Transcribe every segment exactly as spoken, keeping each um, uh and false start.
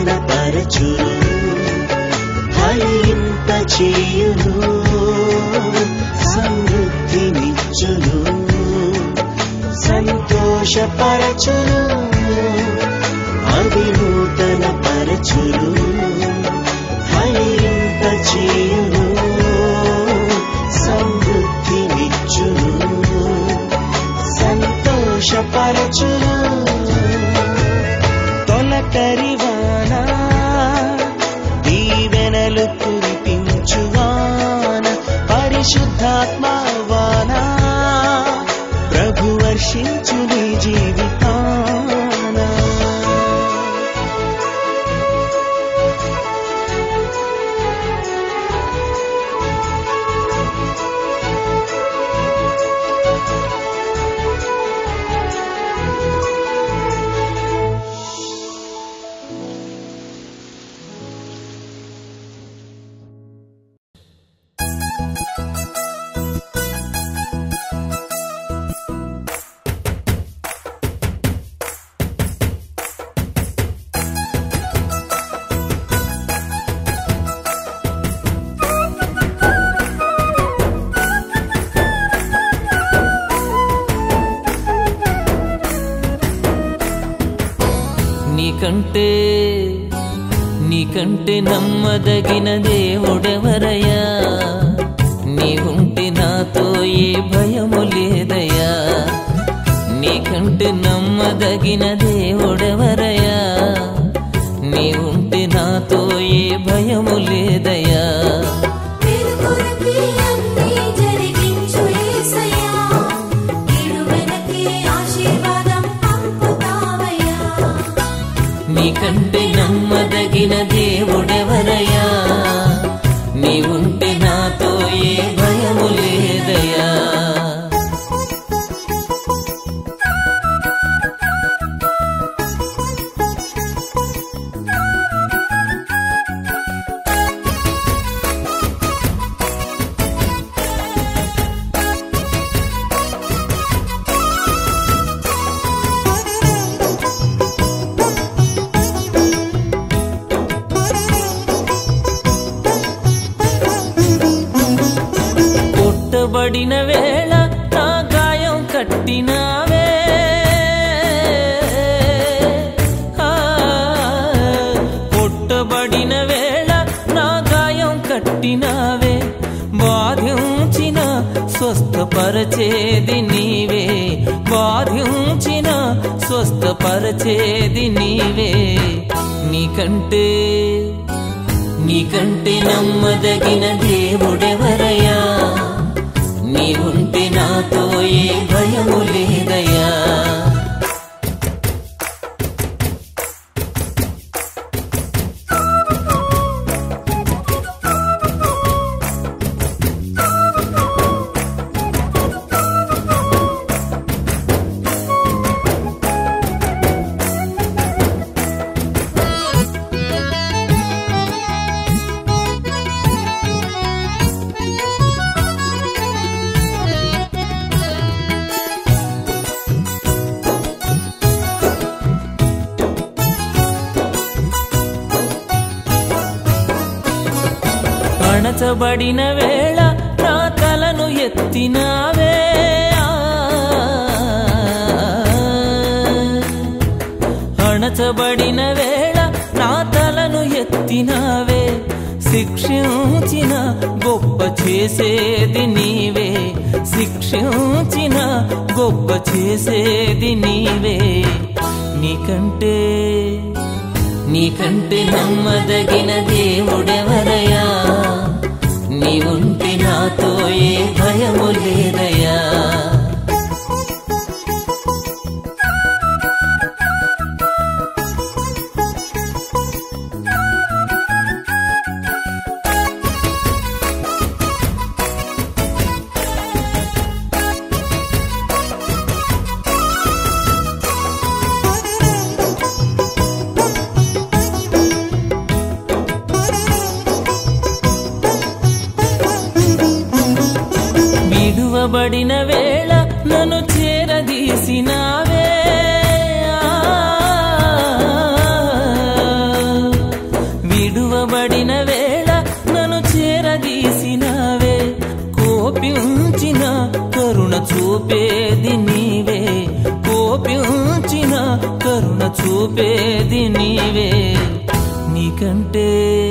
పరచును ఫలింప చేయును సమృద్ధినిచ్చును సంతోషపరచును అవినూతన పరచును ఫలింప చేయును సమృద్ధినిచ్చును సంతోషపరచును తొలకరివాన దీవెనలు కురిపించువాన పరిశుద్ధాత్మవాన ప్రభు వర్షించు నీ జీవితాన నీకంటే నీకంటే నమ్మదగిన దేవుడెవరయ్యా నీవుంటే నాతో ఏ భయము లేదయ్యా నీకంటే నమ్మదగిన దేవుడెవరయ్యా నీవుంటే నాతో ఏ భయము లేదయ్యా నీకంటే నమ్మదగిన దేవుడెవరయ్యా నీవుంటే నాతో ఏ భయము లేదయ్యా కొట్టబడిన వేళ నా గాయం కట్టినావే కొట్టబడిన వేళ నా గాయం కట్టినావే బాధించిన స్వస్థపరచేది నీవే బాధించిన స్వస్థపరచేది నీవే నీకంటే నీకంటే నమ్మదగిన దేవుడెవరయ్యా నీవుంటే నాతో ఏ భయము లేదయ్యా అణచబడిన వేళ నా తలను ఎత్తినావే అణచబడిన వేళ నా తలను ఎత్తినావే శిక్షించిన గొప్ప చేసేది నీవే శిక్షించిన గొప్ప చేసేది నీవే నీకంటే నీకంటే నమ్మదగిన దేవుడెవరయ్యా నీవుంటే నాతో ఏ భయము లేదయ్యా విడువబడిన వేళ నన్ను చేరదీసినావే విడువబడిన వేళ నన్ను చేరదీసినావే, కోపించిన కరుణ చూపేది నీవే, కోపించిన కరుణ చూపేది నీవే. నీకంటే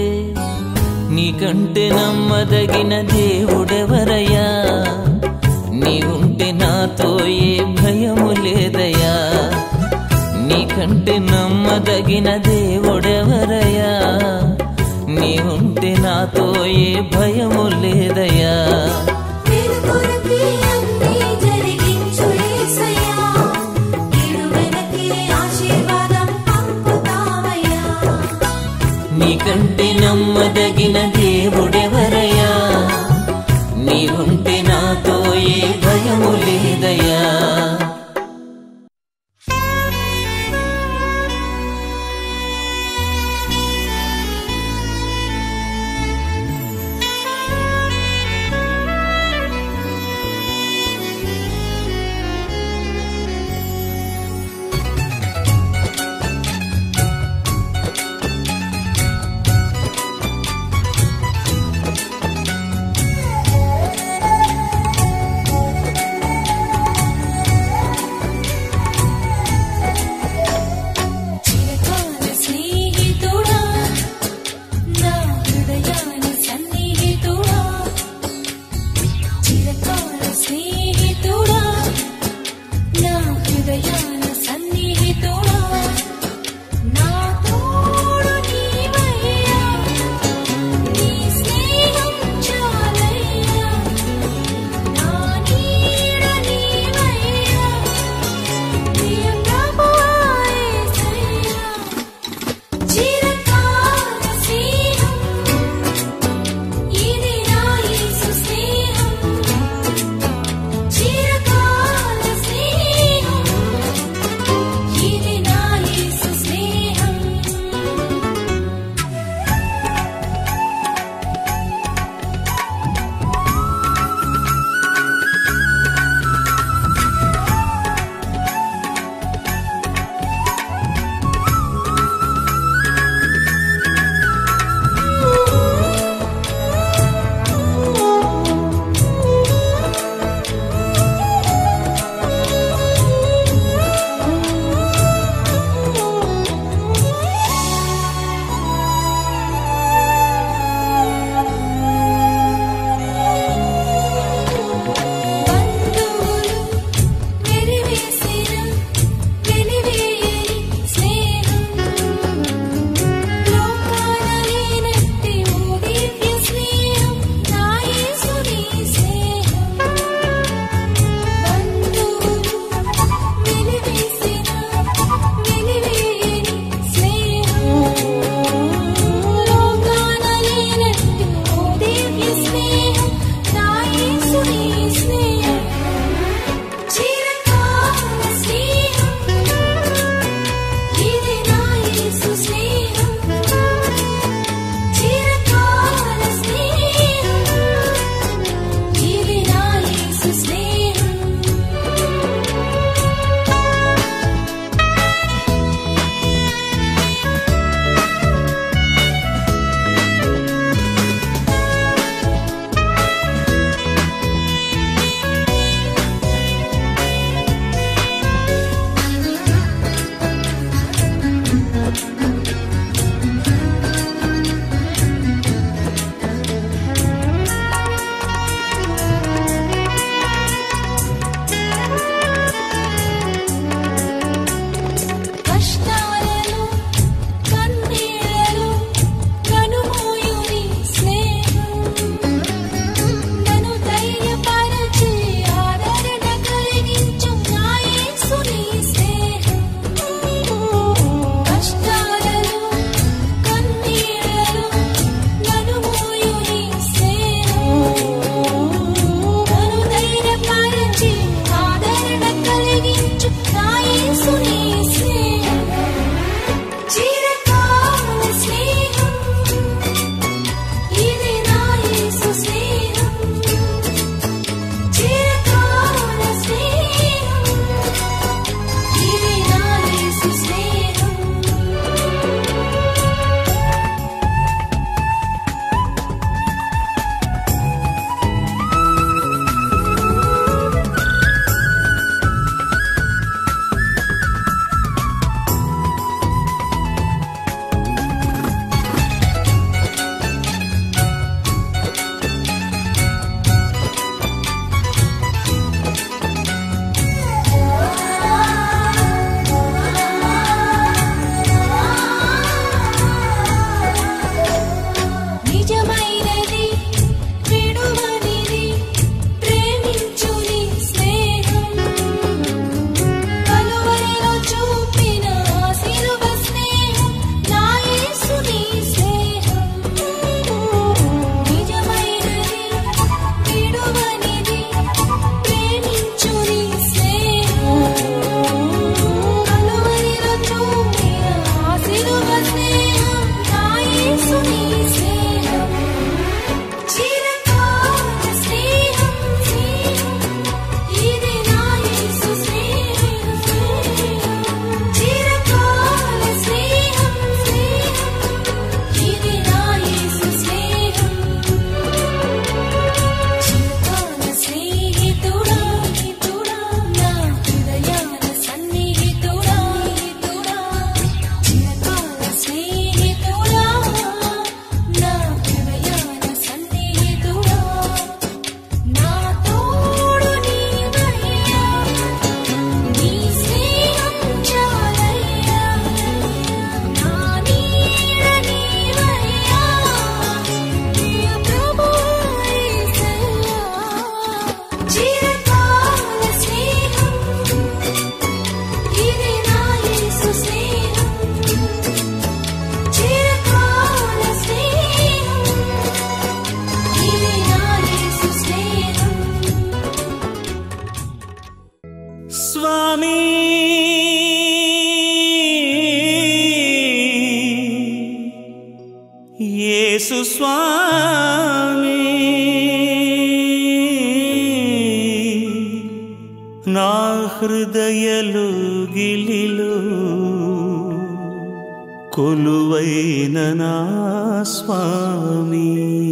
నీకంటే నమ్మదగిన దేవుడెవరయ్యా, నీవుంటే నాతో ఏ భయము లేదయ్యా. నీకంటే నమ్మదగిన దేవుడెవరయ్యా, నీవుంటే నాతో ఏ భయము లేదయ్యా. నీకంటే నమ్మదగిన దేవుడెవరయ్యా, నీవుంటే నాతో ఏ భయము లేదయ్యా. యేసు స్వామి నా హృదయలోగిలిలో కొలువైన నా స్వామి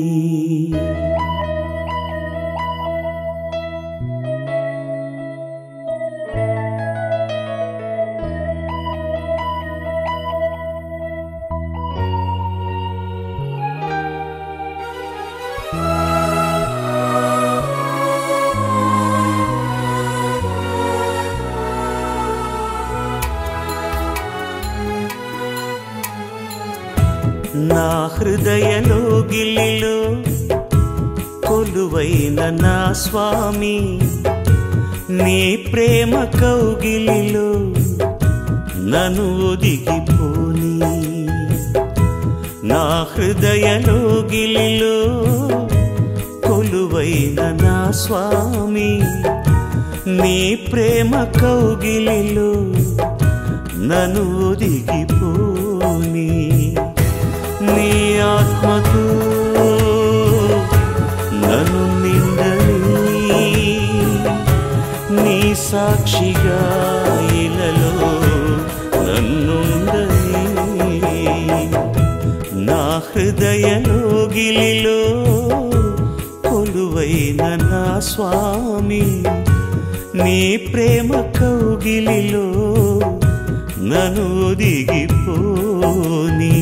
నా హృదయలోగిలిలో కొలువైన నా స్వామి నీ ప్రేమ కౌగిలిలో నన్ను ఒదిగిపోని నా హృదయలోగిలిలో కొలువైన నా స్వామి నీ ప్రేమ కౌగిలిలో నన్ను ఒదిగిపోని నీ ఆత్మతో నన్ను నిండని నీ సాక్షిగా ఇలలో నన్నుండని నా హృదయలోగిలిలో కొలువైన నా స్వామి నీ ప్రేమ కౌగిలిలో నన్ను ఒదిగిపోని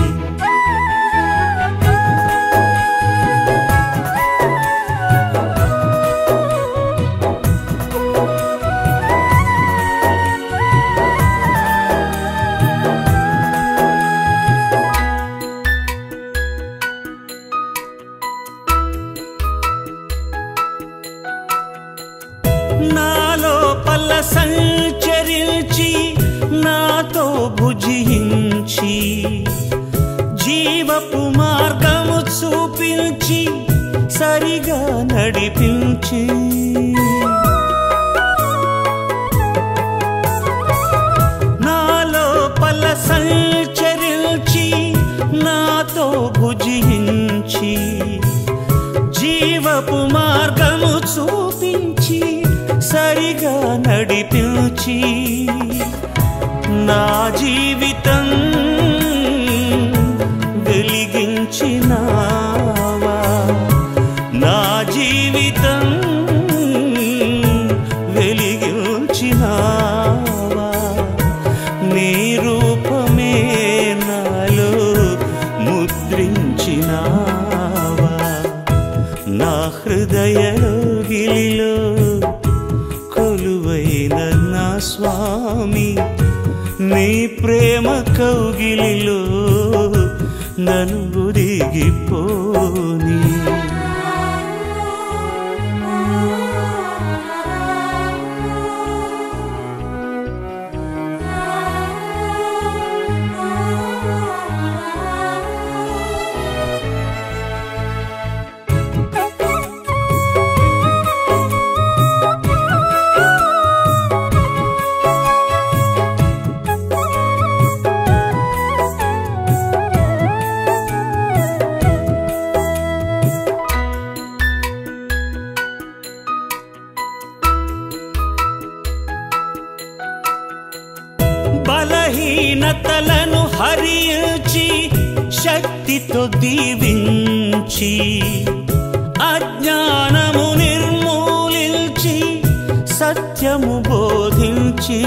నాలోపల సంచరించి నాతో భుజించి జీవపు మార్గము చూపించి సరిగా నడిపించి నాలోపల సంచరించి నాతో భుజించి జీవపు మార్గము చూపించి సరిగా నడిపించి నా జీవితం వెలిగించినావా నా జీవితం వెలిగించినావా నీ రూపమే నాలో ముద్రించినావా నా హృదయలోగిలిలో కొలువైన నా స్వామి నీ ప్రేమ కౌగిలిలో నన్ను ఒదిగిపోని బలహీనతలను హరించి శక్తితో దీవించి అజ్ఞానము నిర్మూలించి సత్యము బోధించి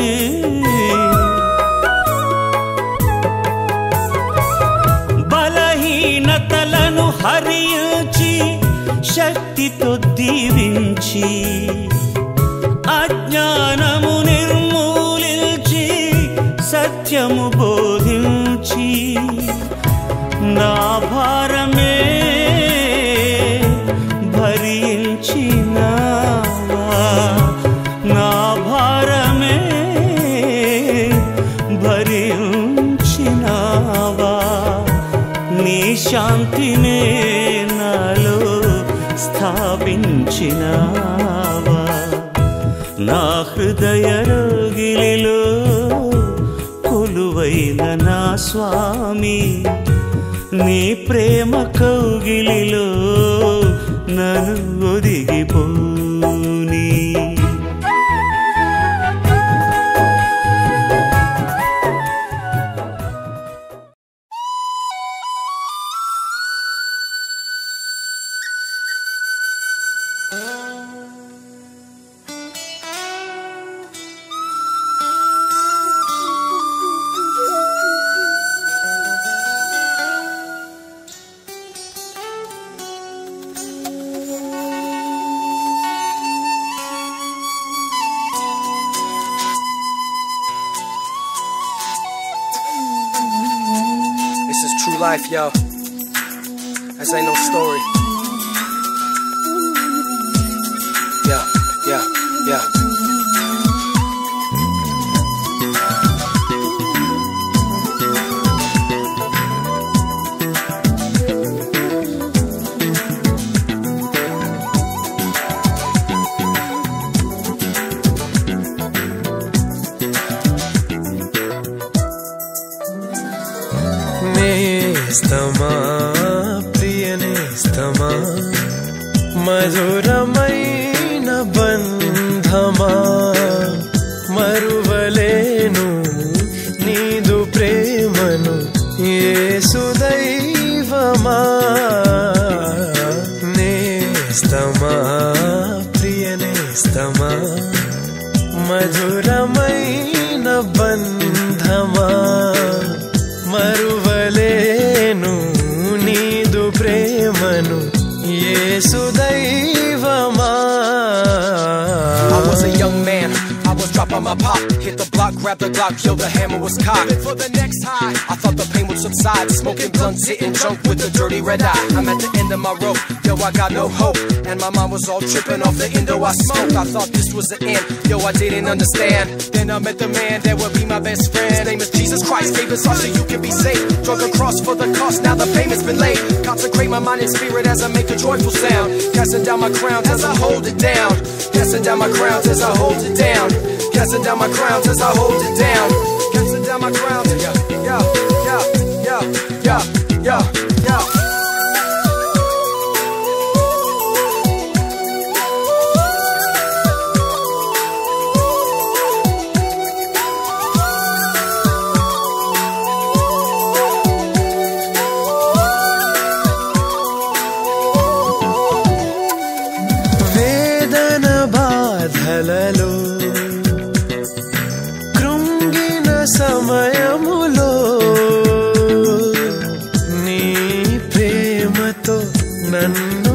బలహీనతలను హరించి శక్తితో దీవించి అజ్ఞానము నిర్మూలించి సత్యము బోధించి నా భారమే భరించినావా నా భారమే భరించినావా నీ శాంతినే నాలో స్థాపించినావా నా హృదయలోగిలిలో కొలువైన నా స్వామి నీ ప్రేమ కౌగిలిలో నన్ను ఒదిగిపోని. Life, yo. This ain't no story. Yeah, yeah, yeah. నేస్తమా ప్రియ నేస్తమా మధురమైన బంధమా మరువలేను నీదు ప్రేమను యేసు దైవమా. నేస్తమా ప్రియ నేస్తమా మధురమైన బంధమా మరువలేను నీదు ప్రేమను యేసు దైవమా. I was a young man, I was dropping my pop, hit the block, grab the Glock, yo, the hammer was cocked. For the next high, I thought the pain would subside, smoking blunts, hitting junk with the dirty red eye. I'm at the end of my rope, yo, I got no hope, and my mind was all tripping off the Indo I smoked. I thought this was the end, yo, I didn't understand. Then I met the man that would be my best friend. His name is Jesus Christ, gave us all so you can be saved. Drug a cross for the cost, now the payment's been laid. Consecrate my mind and spirit as I make a joyful sound, casting down my crowns as I hold it down, casting down my crowns as I hold it down, casting down my crowns as I hold it down, casting down my crowns. Yeah, yeah, yeah, yeah, yeah, yeah, yeah. వేదన బాధలలో కృంగిన సమయములో నీ ప్రేమతో నన్ను